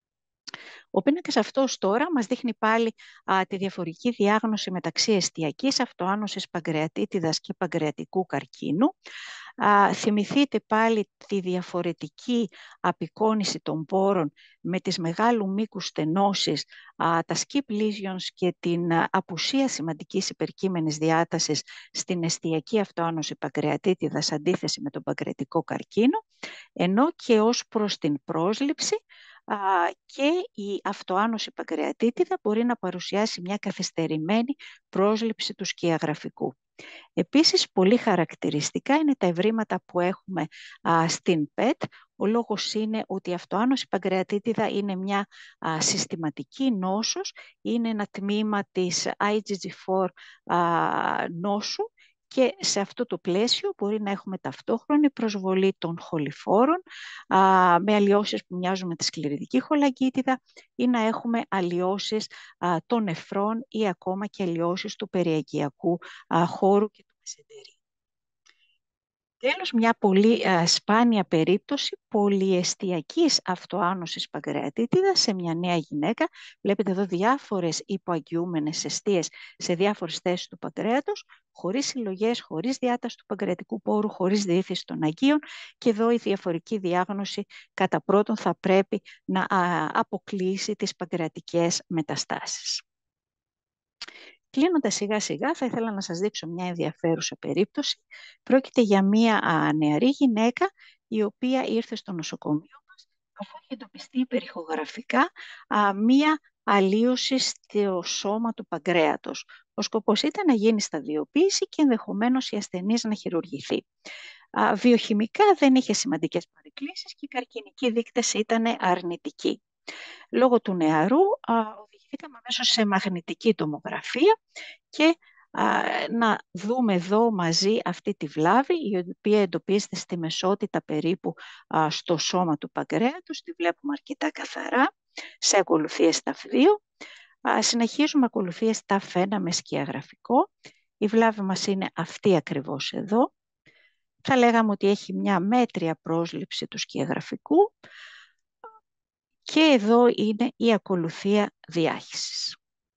Ο πίνακας αυτός τώρα μας δείχνει πάλι τη διαφορική διάγνωση μεταξύ εστιακής αυτοάνωσης παγκρεατίτιδας και παγκρεατικού καρκίνου. Θυμηθείτε πάλι τη διαφορετική απεικόνιση των πόρων με τις μεγάλου μήκους στενώσεις, τα skip lesions και την απουσία σημαντικής υπερκείμενης διάτασης στην εστιακή αυτοάνωση παγκρεατίτιδας αντίθεση με τον παγκρεατικό καρκίνο, ενώ και ως προς την πρόσληψη και η αυτοάνωση παγκρεατίτιδα μπορεί να παρουσιάσει μια καθυστερημένη πρόσληψη του σκιαγραφικού. Επίσης, πολύ χαρακτηριστικά είναι τα ευρήματα που έχουμε στην ΠΕΤ. Ο λόγος είναι ότι η αυτοάνωση παγκρεατίτιδα είναι μια συστηματική νόσος, είναι ένα τμήμα της IgG4 νόσου και σε αυτό το πλαίσιο μπορεί να έχουμε ταυτόχρονη προσβολή των χοληφόρων με αλλοιώσεις που μοιάζουν με τη σκληριδική χολαγκίτιδα ή να έχουμε αλλοιώσεις των νεφρών ή ακόμα και αλλοιώσεις του περιαγκιακού χώρου και του μεσεντερίου. Τέλος, μια πολύ σπάνια περίπτωση πολυεστιακής αυτοάνωσης παγκρεατίτιδας σε μια νέα γυναίκα. Βλέπετε εδώ διάφορες υποαγγιούμενες αιστείες σε διάφορες θέσεις του παγκρέατος, χωρίς συλλογές, χωρίς διάταση του παγκρεατικού πόρου, χωρίς διήθηση των αγκίων και εδώ η διαφορική διάγνωση κατά πρώτον θα πρέπει να αποκλείσει τις παγκρεατικές μεταστάσεις. Κλείνοντας σιγά σιγά θα ήθελα να σας δείξω μια ενδιαφέρουσα περίπτωση. Πρόκειται για μια νεαρή γυναίκα η οποία ήρθε στο νοσοκομείο μας αφού είχε εντοπιστεί υπερηχογραφικά μια αλλίωση στο σώμα του παγκρέατος. Ο σκοπός ήταν να γίνει σταδιοποίηση και ενδεχομένως η ασθενής να χειρουργηθεί. Βιοχημικά δεν είχε σημαντικές παρεκκλήσεις και οι καρκινικοί δείκτες ήταν αρνητικοί. Λόγω του νεαρού οδηγηθήκαμε αμέσως σε μαγνητική τομογραφία και να δούμε εδώ μαζί αυτή τη βλάβη η οποία εντοπίζεται στη μεσότητα περίπου στο σώμα του παγκρέατος. Τη βλέπουμε αρκετά καθαρά σε ακολουθίες TAF2. Συνεχίζουμε ακολουθίες TAF1 με σκιαγραφικό. Η βλάβη μας είναι αυτή ακριβώς εδώ. Θα λέγαμε ότι έχει μια μέτρια πρόσληψη του σκιαγραφικού Και εδώ είναι η ακολουθία διάχυσης.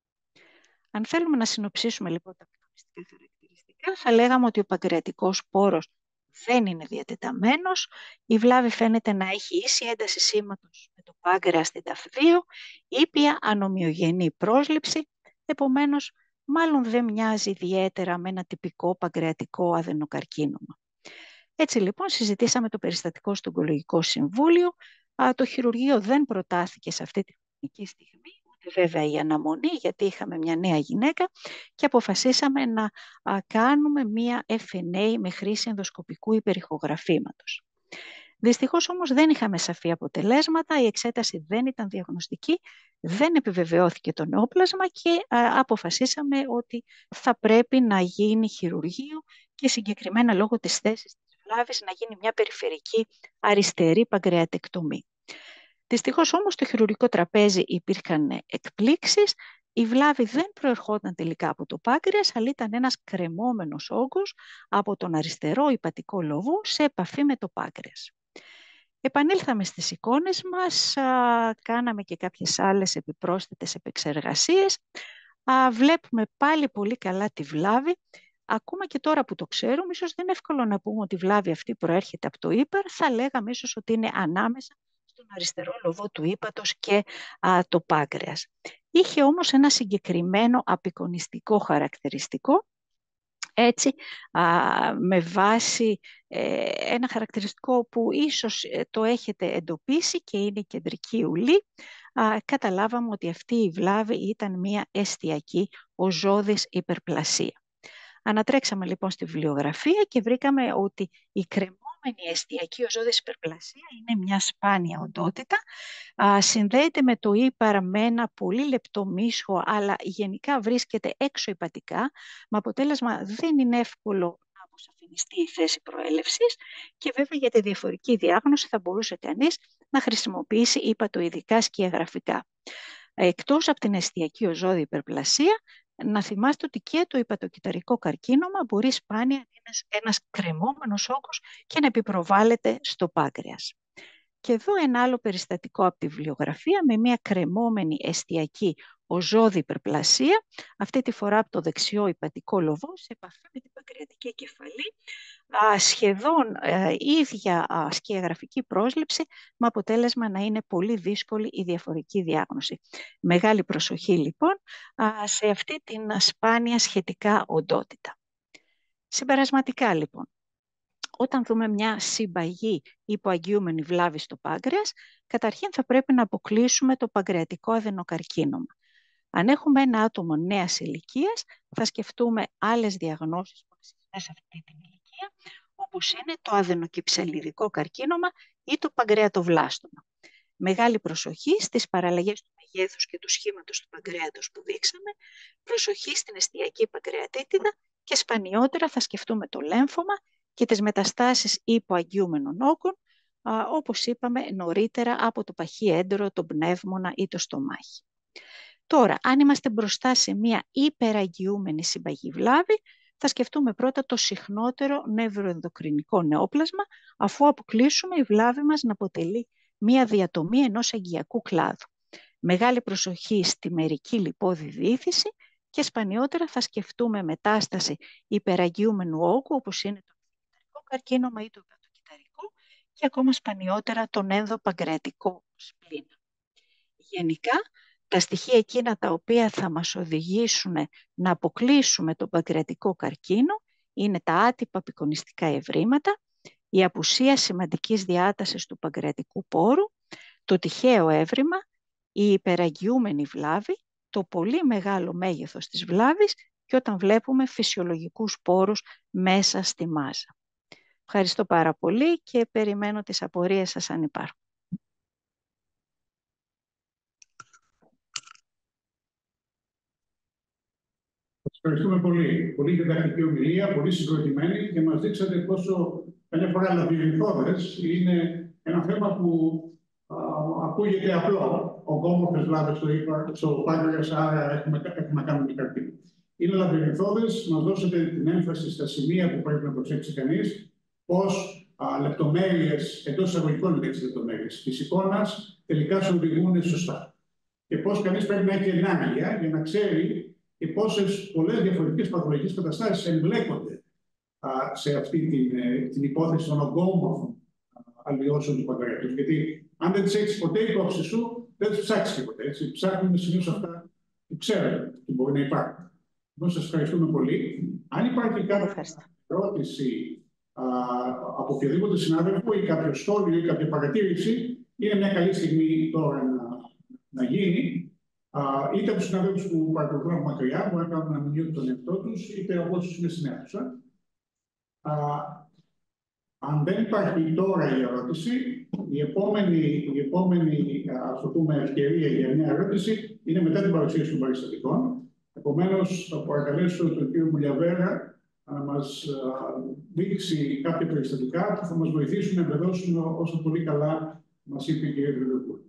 Αν θέλουμε να συνοψίσουμε λοιπόν τα απεικονιστικά χαρακτηριστικά, θα λέγαμε ότι ο παγκρεατικός πόρος δεν είναι διατεταμένος, η βλάβη φαίνεται να έχει ίση ένταση σήματος με το πάγκρεας στην ταφ2, ήπια ανομοιογενή πρόσληψη, επομένως μάλλον δεν μοιάζει ιδιαίτερα με ένα τυπικό παγκρεατικό αδενοκαρκίνωμα. Έτσι λοιπόν συζητήσαμε το περιστατικό στο Ογκολογικό Συμβούλιο, το χειρουργείο δεν προτάθηκε σε αυτή τη χρονική στιγμή, βέβαια η αναμονή, γιατί είχαμε μια νέα γυναίκα και αποφασίσαμε να κάνουμε μια FNA με χρήση ενδοσκοπικού υπερηχογραφήματος. Δυστυχώς όμως δεν είχαμε σαφή αποτελέσματα, η εξέταση δεν ήταν διαγνωστική, δεν επιβεβαιώθηκε το νεόπλασμα και αποφασίσαμε ότι θα πρέπει να γίνει χειρουργείο και συγκεκριμένα λόγω της θέσης της βλάβης να γίνει μια περιφερική αριστερή παγκρεατεκτομή. Δυστυχώς όμως στο χειρουργικό τραπέζι υπήρχαν εκπλήξεις, η βλάβη δεν προερχόταν τελικά από το πάγκρεας, αλλά ήταν ένας κρεμόμενος όγκος από τον αριστερό υπατικό λοβό σε επαφή με το πάγκρεας. Επανήλθαμε στις εικόνες μας, κάναμε και κάποιες άλλες επιπρόσθετες επεξεργασίες. Βλέπουμε πάλι πολύ καλά τη βλάβη. Ακόμα και τώρα που το ξέρουμε, ίσως δεν είναι εύκολο να πούμε ότι η βλάβη αυτή προέρχεται από το ύπαρ, θα λέγαμε ίσως ότι είναι ανάμεσα στον αριστερό λοβό του ύπατος και το πάγκρεας. Είχε όμως ένα συγκεκριμένο απεικονιστικό χαρακτηριστικό, έτσι, με βάση ένα χαρακτηριστικό που ίσως το έχετε εντοπίσει και είναι η κεντρική ουλή, καταλάβαμε ότι αυτή η βλάβη ήταν μια εστιακή οζώδης υπερπλασία. Ανατρέξαμε λοιπόν στη βιβλιογραφία και βρήκαμε ότι η κρεμόμενη εστιακή οζώδης υπερπλασία είναι μια σπάνια οντότητα. Συνδέεται με το ύπαρ με ένα πολύ λεπτό μίσχο, αλλά γενικά βρίσκεται έξω υπατικά, με αποτέλεσμα δεν είναι εύκολο να αποσαφινιστεί η θέση προέλευσης και βέβαια για τη διαφορική διάγνωση θα μπορούσε κανείς να χρησιμοποιήσει ύπατοειδικά σκιαγραφικά. Εκτός από την εστιακή οζώδη υπερπλασία, να θυμάστε ότι και το υπατοκυταρικό καρκίνωμα μπορεί σπάνια να είναι ένας κρεμόμενος όγκος και να επιπροβάλλεται στο πάγκρεας. Και εδώ ένα άλλο περιστατικό από τη βιβλιογραφία με μια κρεμόμενη εστιακή οζώδη υπερπλασία, αυτή τη φορά από το δεξιό υπατικό λοβό σε επαφή με την παγκρεατική κεφαλή, σχεδόν ίδια σκιαγραφική πρόσληψη με αποτέλεσμα να είναι πολύ δύσκολη η διαφορική διάγνωση. Μεγάλη προσοχή λοιπόν σε αυτή την σπάνια σχετικά οντότητα. Συμπερασματικά λοιπόν, όταν δούμε μια συμπαγή υποαγγειούμενη βλάβη στο πάγκρεας, καταρχήν θα πρέπει να αποκλείσουμε το παγκρεατικό αδενοκαρκίνωμα. Αν έχουμε ένα άτομο νέας ηλικίας, θα σκεφτούμε άλλες διαγνώσεις που είναι σε αυτή την ηλικία, όπως είναι το αδενοκυψελιδικό καρκίνωμα ή το παγκρεατοβλάστωμα. Μεγάλη προσοχή στις παραλλαγές του μεγέθους και του σχήματος του παγκρέατος που δείξαμε, προσοχή στην εστιακή παγκρεατίτιδα και σπανιότερα θα σκεφτούμε το λέμφωμα και τις μεταστάσεις υποαγγειούμενων όγκων, όπως είπαμε νωρίτερα από το παχύ έντερο, τον πνεύμονα ή το στομάχι. Τώρα, αν είμαστε μπροστά σε μια υπεραγγειούμενη συμπαγή βλάβη, θα σκεφτούμε πρώτα το συχνότερο νευροενδοκρινικό νεόπλασμα, αφού αποκλείσουμε η βλάβη μας να αποτελεί μια διατομή ενός αγκιακού κλάδου. Μεγάλη προσοχή στη μερική λιπόδη διήθηση και σπανιότερα θα σκεφτούμε μετάσταση υπεραγγειούμενου όγκου, όπως είναι το κυταρικό καρκίνωμα ή το υπατοκυταρικό, και ακόμα σπανιότερα τον ενδοπαγκρεατικό σπλήνα. Γενικά, τα στοιχεία εκείνα τα οποία θα μας οδηγήσουν να αποκλείσουμε τον παγκρεατικό καρκίνο είναι τα άτυπα απεικονιστικά ευρήματα, η απουσία σημαντικής διάτασης του παγκρεατικού πόρου, το τυχαίο έβριμα, η υπεραγγειούμενη βλάβη, το πολύ μεγάλο μέγεθος της βλάβης και όταν βλέπουμε φυσιολογικούς πόρους μέσα στη μάζα. Ευχαριστώ πάρα πολύ και περιμένω τις απορίες σας αν υπάρχουν. Ευχαριστούμε πολύ. Πολύ διδακτική ομιλία, πολύ συγκροτημένη και μας δείξατε πόσο καμιά φορά λαβυρινθώδες είναι ένα θέμα που ακούγεται απλό. Ογκόμορφες βλάβες στο πάγκρεας, άρα έχουμε να κάνουμε καρκίνο. Είναι λαβυρινθώδες, μας δώσατε την έμφαση στα σημεία που πρέπει να προσέξει κανείς, πώς λεπτομέρειες, εντός εισαγωγικών λεπτομέρειες της εικόνας, τελικά σου οδηγούν σωστά. Και πώς κανείς πρέπει να έχει ενάγκεια για να ξέρει και πόσες πολλές διαφορετικές παθολογικές καταστάσεις εμπλέκονται σε αυτή την υπόθεση των ογκόμορφων αλλοιώσεων του παγκρέατος. Γιατί αν δεν τις έχεις ποτέ υπόψη σου, δεν τις ψάξεις τίποτε. Έτσι. Ψάχνουμε συνήθως αυτά που ξέρουμε ότι μπορεί να υπάρχουν. Λοιπόν, σας ευχαριστούμε πολύ. Αν υπάρχει κάποια ερώτηση από οποιοδήποτε συνάδελφο ή κάποιο σχόλιο ή κάποια παρατήρηση, είναι μια καλή στιγμή τώρα να γίνει. Είτε από τους συναδέλφους που παρακολουθούν από μακριά, μπορεί να κάνουν να μηνύουν τον εαυτό τους, είτε από όσους είναι στην αίθουσα. Αν δεν υπάρχει τώρα η ερώτηση, η επόμενη ας το πούμε, ευκαιρία για μια ερώτηση είναι μετά την παρουσίαση των περιστατικών. Επομένως, θα παρακαλέσω τον κύριο Μουλιαβέρα να μας δείξει κάποια περιστατικά που θα μας βοηθήσουν να εμπεδώσουν όσο πολύ καλά μας είπε η κυρία Γρηγοροπούλου.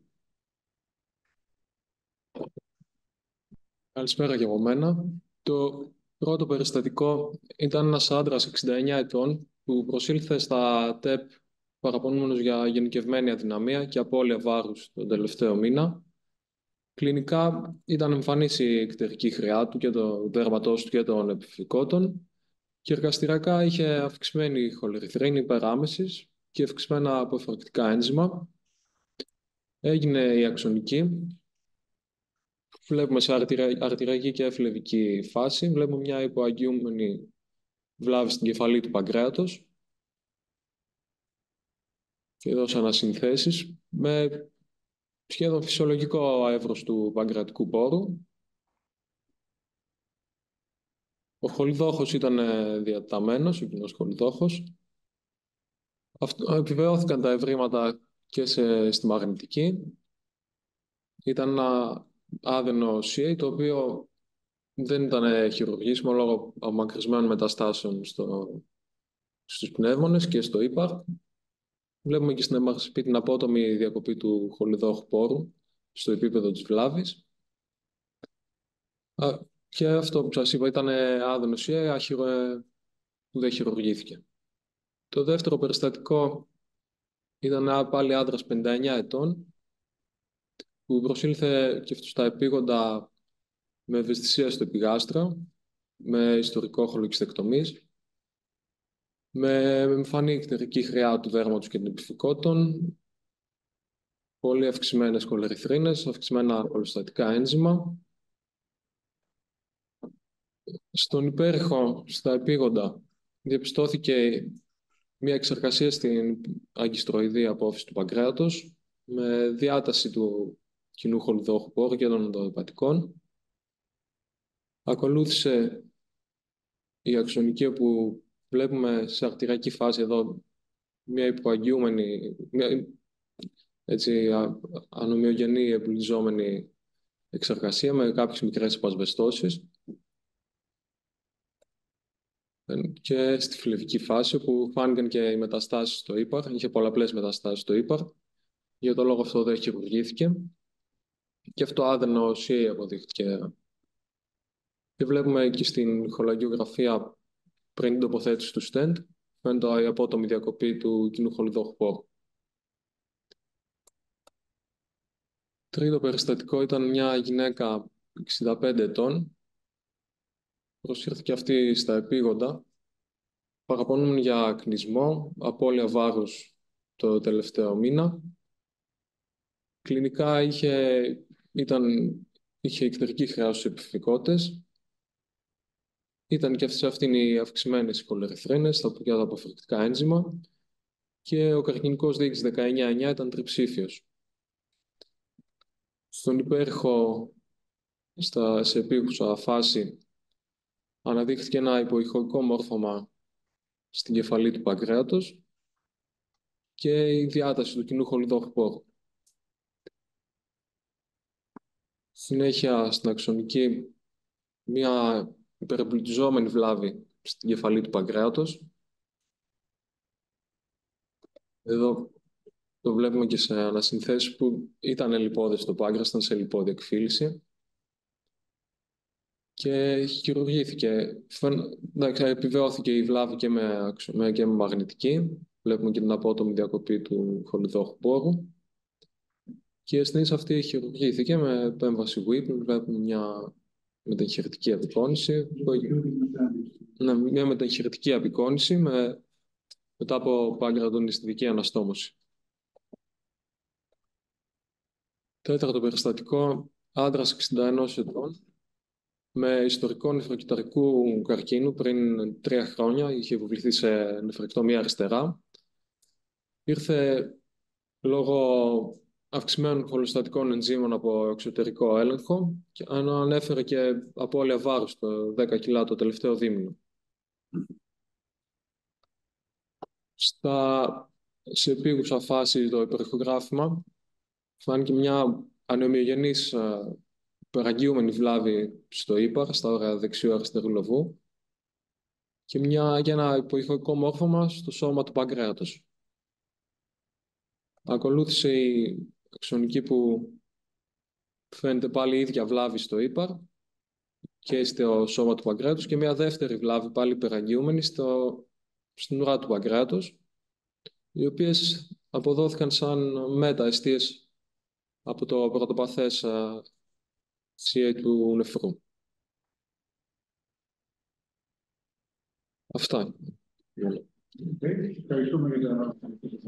Καλησπέρα και από μένα. Το πρώτο περιστατικό ήταν ένας άντρας 69 ετών που προσήλθε στα ΤΕΠ παραπονούμενος για γενικευμένη αδυναμία και απώλεια βάρους τον τελευταίο μήνα. Κλινικά ήταν εμφανής η εκτερική χρειά του και το δέρματός του και των επιφυλικότων και εργαστηριακά είχε αυξημένη χολερυθρίνη υπεράμεσης και αυξημένα αποφρακτικά ένζημα. Έγινε η αξονική. Βλέπουμε σε αρτηριακή και εφλεβική φάση. Βλέπουμε μια υποαγγιούμενη βλάβη στην κεφαλή του παγκρέατος και εδώ σε ανασυνθέσεις με σχεδόν φυσιολογικό εύρος του παγκρατικού πόρου. Ο χολιδόχος ήταν διατεταμένος, ο κοινός χολιδόχος. Επιβεβαιώθηκαν τα ευρήματα και στη μαγνητική. Ήταν ένα άδενο CA, το οποίο δεν ήταν χειρουργήσιμο λόγω απομακρυσμένων μεταστάσεων στους πνεύμονες και στο ύπαρ. Βλέπουμε και στην MRCP την απότομη διακοπή του χολιδόχου πόρου στο επίπεδο της βλάβης. Και αυτό που σας είπα ήταν άδενο CA που δεν χειρουργήθηκε. Το δεύτερο περιστατικό ήταν πάλι άντρας 59 ετών που προσήλθε και αυτό στα επίγοντα με ευαισθησία στο επιγάστρα, με ιστορικό χολοκυστεκτομής, με εμφανή εκτερική χρειά του δέρματος και των επιφυλικότων, πολύ αυξημένες χολερυθρίνες, αυξημένα χολοστατικά ένζημα. Στον υπέρηχο, στα επίγοντα, διαπιστώθηκε μια εξεργασία στην αγκιστροειδή απόφυση του παγκρέατος, με διάταση του κοινού χολιδόχου πόρου και των ενδοεπατικών. Ακολούθησε η αξονική, όπου βλέπουμε σε αρτηριακή φάση εδώ μια υποαγγιούμενη, μια ανομοιογενή εμπλουτιζόμενη εξεργασία με κάποιες μικρές επασβεστώσεις. Και στη φλεβική φάση, όπου φάνηκαν και οι μεταστάσεις στο ύπαρ, είχε πολλαπλές μεταστάσεις στο ύπαρ. Για τον λόγο αυτό δεν χειρουργήθηκε. Και αυτό άδενο CA αποδείχθηκε. Και βλέπουμε και στην χολαγιογραφία πριν την τοποθέτηση του stent, φαίνεται η απότομη διακοπή του κοινού χολιδόχου πόρου. Τρίτο περιστατικό ήταν μια γυναίκα 65 ετών. Προσήρθηκε αυτή στα επίγοντα. Παραπονούμενη για κνισμό, απώλεια βάρους το τελευταίο μήνα. Κλινικά είχε εκτερική χρειά στους επιφυλικότες. Ήταν και σε αυτήν οι αυξημένες χολερυθρίνες, τα αποφρακτικά ένζημα και ο καρκινικός δείκτης 19-9 ήταν τριψήφιος. Στον υπέρηχο, σε επίγουσα φάση, αναδείχθηκε ένα υποηχοϊκό μόρφωμα στην κεφαλή του παγκρέατος και η διάταση του κοινού χολιδόχου πόρου. Συνέχεια στην αξονική μια υπερεμπλουτιζόμενη βλάβη στην κεφαλή του παγκρέατος. Εδώ το βλέπουμε και σε ανασυνθέσεις που ήταν λιπόδες στο πάγκρας, ήταν σε λιπόδια εκφύλιση. Και χειρουργήθηκε. Επιβεβαιώθηκε η βλάβη και με μαγνητική. Βλέπουμε και την απότομη διακοπή του χολιδόχου πόρου. Και η ασθενής αυτή χειρουργήθηκε με επέμβαση Whipple. Βλέπουμε μια μεταγχειρητική απεικόνηση. Ναι, μια μεταγχειρητική απεικόνηση μετά από παγκρατονιστική αναστόμωση. Τέταρτο περιστατικό, άντρας 61 ετών, με ιστορικό νεφροκυταρικού καρκίνου πριν 3 χρόνια, είχε υποβληθεί σε νεφρεκτομία αριστερά. Ήρθε λόγω αυξημένων χολοστατικών ενζύμων από εξωτερικό έλεγχο και ανέφερε και απώλεια βάρους το 10 κιλά το τελευταίο δίμηνο. Σε επίγουσα φάση το υπερηχογράφημα φάνηκε μια ανεμιογενής υπεραγγιούμενη βλάβη στο ύπαρ, στα όρια δεξιού αριστερού λοβού και ένα υποηχοϊκό μόρφωμα στο σώμα του παγκρέατος. Ακολούθησε η αξονική που φαίνεται πάλι η ίδια βλάβη στο ύπαρ και στο σώμα του παγκρέατος και μια δεύτερη βλάβη πάλι υπεραγγιούμενη στην ουρά του παγκρέατος, οι οποίες αποδόθηκαν σαν μετααιστείες από το πρωτοπαθές CA του νεφρού. Αυτά. Ευχαριστούμε για την ανάλυση.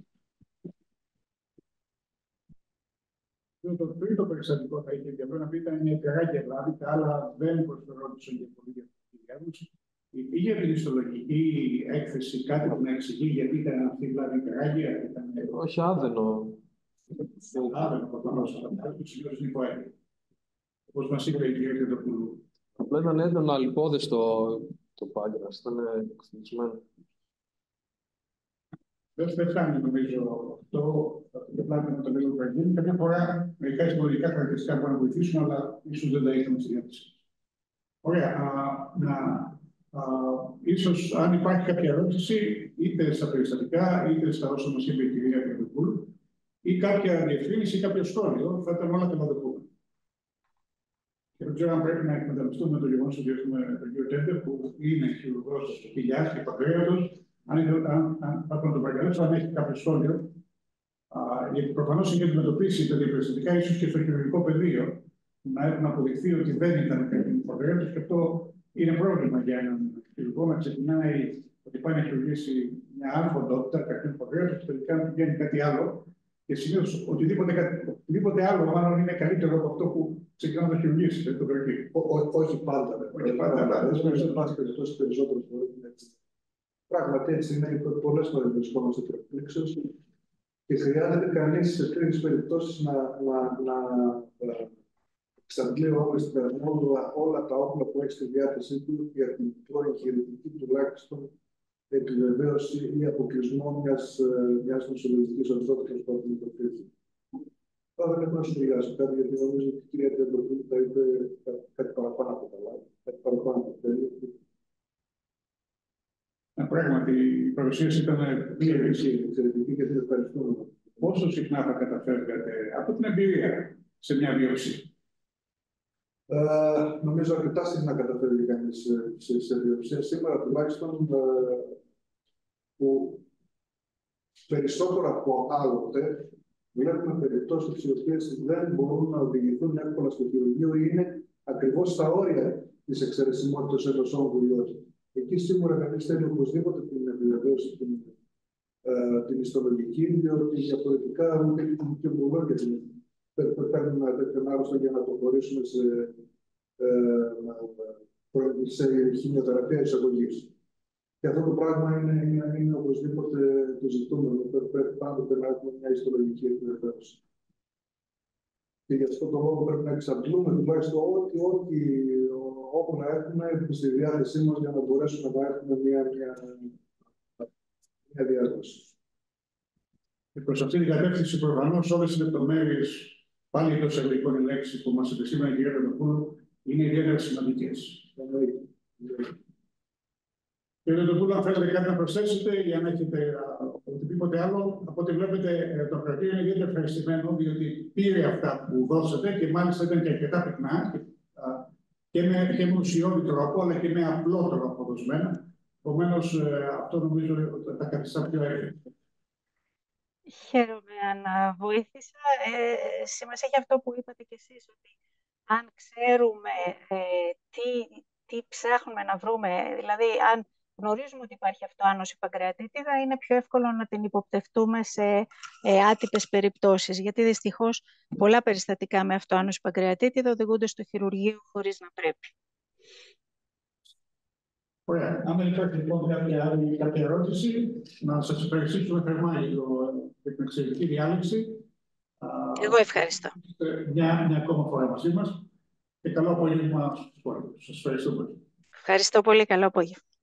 Το τρίτο περιστατικό θα είχε να πει ήταν μια τεράστια βλάβη, τα άλλα δεν προσφερόντουσαν για πολύ διαφορετικούς. Είχε την ιστολογική έκθεση κάτι που να εξηγεί γιατί ήταν αυτή η βλάβη τεράστια? Όχι, άδενο. Άδενο, προφανώς, αλλά του σημείωσε την υποέλεια. Όπως μας είπε η κυρία Κρετοπούλου. Απλά ήταν έντονα αλιπώδες το πάγκρας, ήταν εξελισσμένο. Δεν φτάνει, νομίζω, αυτό το πλάτη με το λίγο που γίνει. Κάποια φορά μερικά ιστολογικά χαρακτηριστικά μπορούν να βοηθήσουν, αλλά ίσως δεν τα είχαμε στη διάθεση. Ωραία. Ίσως αν υπάρχει κάποια ερώτηση, είτε στα περιστατικά, είτε στα όσα μας είπε η κυρία Κρετοπούλου, ή κάποια διευκρίνηση ή κάποιο σχόλιο, θα ήταν όλα καλοδεχούμενα. Και δεν ξέρω αν πρέπει να εκμεταλλευτούμε το γεγονός ότι έχουμε τον κύριο Τέντερ, που είναι χειρουργός κοιλιάς και παγκρέατος. Αν τον παρακαλέσω, αν έχει κάποιο σχόλιο, γιατί προφανώς έχει αντιμετωπίσει τα διαπεριστατικά, ίσως και στο χειρουργικό πεδίο, να έχουν αποδειχθεί ότι δεν ήταν καρκίνο παγκρέατος, και αυτό είναι πρόβλημα για έναν χειρουργό να ξεκινάει ότι πάει να χειρουργήσει μια άλφοντότητα καρκίνο παγκρέατος, και τελικά πηγαίνει κάτι άλλο. Και συνήθως οτιδήποτε άλλο, μάλλον είναι καλύτερο από αυτό που ξεκινά να χειρουργήσει το καρκίνο. Όχι πάντα. Όχι πάντα, αλλά δεν πάση περιπτώσει περισσότερο μπορεί να έτσι. Πράγματι έτσι είναι, πολλές φορές βρισκόμαστε προεκπλήξεως και χρειάζεται κανείς σε τέτοιες περιπτώσεις να εξαντλεί όλα τα όπλα που έχει στη διάθεσή του για την προεγχειρητική τουλάχιστον επιβεβαίωση ή αποκλεισμό μιας νοσολογικής ορθότητας που αντιμετωπίζει. Τώρα δεν έχω να σχολιάσω κάτι, γιατί νομίζω ότι η κυρία Κρετοπούλου θα είπε κάτι παραπάνω από καλά, κάτι παραπάνω από τέλειο. Πράγματι, η παρουσίαση ήταν εξαιρετική και την ευχαριστούμε. Πόσο συχνά θα καταφέρετε από την εμπειρία σε μια βιώση? Νομίζω αρκετά συχνά καταφέρει κανείς σε βιωψία. Σήμερα τουλάχιστον που περισσότερο από άλλοτε βλέπουμε περιπτώσεις οι οποίες δεν μπορούν να οδηγηθούν εύκολα στο χειρουργείο ή είναι ακριβώς στα όρια της εξαιρεσιμότητας ενός όγκου ιός. Εκεί σίγουρα κανείς θέλει οπωσδήποτε την επιβεβαίωση την ιστολογική, διότι διαφορετικά ούτε και την δικαιολογία παίρνουν ένα τέτοιο άρρωστο για να προχωρήσουμε σε χημειοθεραπεία εισαγωγής. Και αυτό το πράγμα είναι οπωσδήποτε το ζητούμενο. Πρέπει πάντοτε να έχουμε μια ιστολογική επιβεβαίωση. Και γι' αυτό το λόγο πρέπει να εξαντλούμε τουλάχιστον ό,τι όπου να έχουμε στη διάθεσή μας για να μπορέσουμε να έχουμε μια διάδοση. Προς αυτή την κατεύθυνση, προφανώς, όλες οι λεπτομέρειες, πάλι εντός αγγλικών η λέξη που μας επισήμανε η κυρία Κρετοπούλου, είναι ιδιαίτερα σημαντικές. Κύριε Κρετοπούλου, αν θέλετε κάτι να προσθέσετε ή αν έχετε οτιδήποτε άλλο, από ό,τι βλέπετε, το κρατήριο είναι ιδιαίτερα ευχαριστημένο, διότι πήρε αυτά που δώσατε και μάλιστα ήταν και αρκετά πυκνά και με ουσιώδη τρόπο, αλλά και με απλό τρόπο δοσμένα. Επομένως, αυτό νομίζω ότι τα καθιστά πιο εύκολα. Χαίρομαι αν βοήθησα. Σημασία έχει αυτό που είπατε κι εσείς, ότι αν ξέρουμε τι ψάχνουμε να βρούμε, δηλαδή αν γνωρίζουμε ότι υπάρχει αυτοάνωση παγκρεατίτιδα, είναι πιο εύκολο να την υποπτευτούμε σε άτυπες περιπτώσεις, γιατί δυστυχώς πολλά περιστατικά με αυτοάνωση παγκρεατίτιδα οδηγούνται στο χειρουργείο χωρίς να πρέπει. Ωραία. Αν δεν υπάρχει λοιπόν κάποια ερώτηση, να σας ευχαριστήσουμε θερμά για την εξαιρετική διάλεξη. Εγώ ευχαριστώ. Μια ακόμα φορά μαζί μας και καλό απόγευμα στους υπόλοιπους. Σας ευχαριστώ πολύ. Ευχαριστώ πολύ. Καλό απόγευμα.